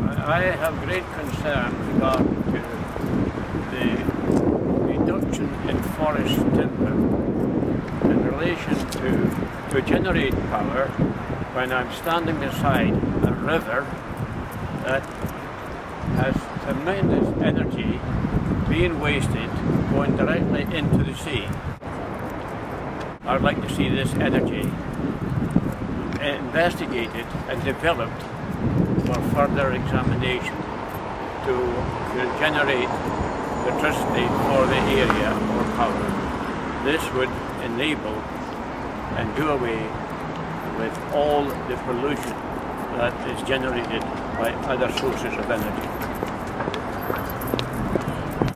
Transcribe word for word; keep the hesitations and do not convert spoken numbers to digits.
I have great concern regarding to the reduction in forest timber in relation to, to generate power when I'm standing beside a river that has tremendous energy being wasted going directly into the sea. I'd like to see this energy investigated and developed for further examination to, to generate electricity for the area or power. This would enable and do away with all the pollution that is generated by other sources of energy.